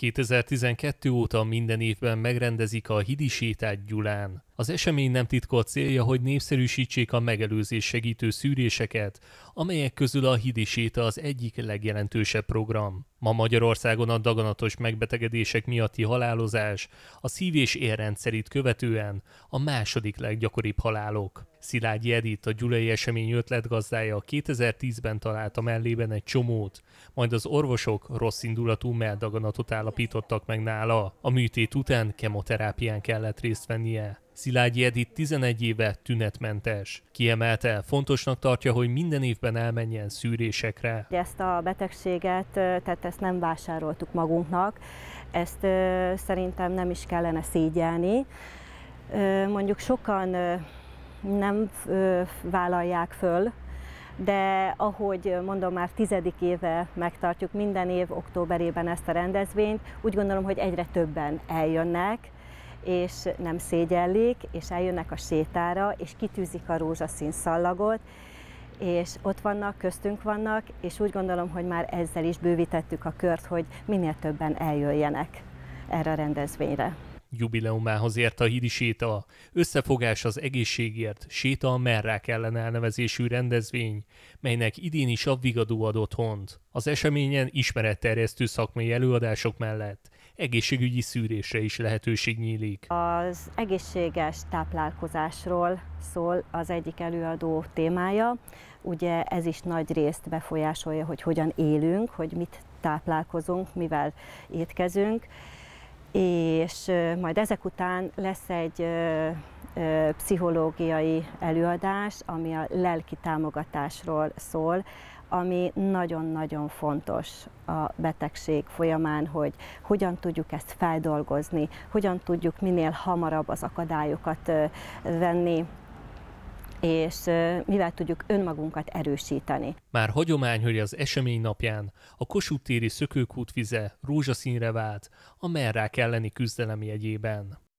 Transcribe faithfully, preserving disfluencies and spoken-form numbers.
kétezer-tizenkettő óta minden évben megrendezik a Hidi sétát Gyulán. Az esemény nem titkolt célja, hogy népszerűsítsék a megelőzés segítő szűréseket, amelyek közül a Hidi séta az egyik legjelentősebb program. Ma Magyarországon a daganatos megbetegedések miatti halálozás a szív- és érrendszerit követően a második leggyakoribb halálok. Szilágyi Edit, a gyulai esemény ötletgazdája kétezer-tízben találta mellében egy csomót, majd az orvosok rosszindulatú melldaganatot állapítottak meg nála. A műtét után kemoterápián kellett részt vennie. Szilágyi Edit tizenegy éve tünetmentes. Kiemelte, fontosnak tartja, hogy minden évben elmenjen szűrésekre. Ezt a betegséget, tehát ezt nem vásároltuk magunknak, ezt szerintem nem is kellene szégyelni. Mondjuk sokan nem vállalják föl, de ahogy mondom, már tizedik éve megtartjuk minden év októberében ezt a rendezvényt, úgy gondolom, hogy egyre többen eljönnek, és nem szégyellik, és eljönnek a sétára, és kitűzik a rózsaszín szallagot, és ott vannak, köztünk vannak, és úgy gondolom, hogy már ezzel is bővítettük a kört, hogy minél többen eljöjjenek erre a rendezvényre. Jubileumához ért a Hidi séta, összefogás az egészségért, séta a merrák ellen elnevezésű rendezvény, melynek idén is a Vigadó ad otthont. Az eseményen ismeretterjesztő szakmai előadások mellett egészségügyi szűrésre is lehetőség nyílik. Az egészséges táplálkozásról szól az egyik előadó témája. Ugye ez is nagy részt befolyásolja, hogy hogyan élünk, hogy mit táplálkozunk, mivel étkezünk. És majd ezek után lesz egy ö, ö, pszichológiai előadás, ami a lelki támogatásról szól, ami nagyon-nagyon fontos a betegség folyamán, hogy hogyan tudjuk ezt feldolgozni, hogyan tudjuk minél hamarabb az akadályokat ö, venni, és mivel tudjuk önmagunkat erősíteni. Már hagyomány, hogy az esemény napján a Kossuth téri szökőkút vize rózsaszínre vált a merrák elleni küzdelem jegyében.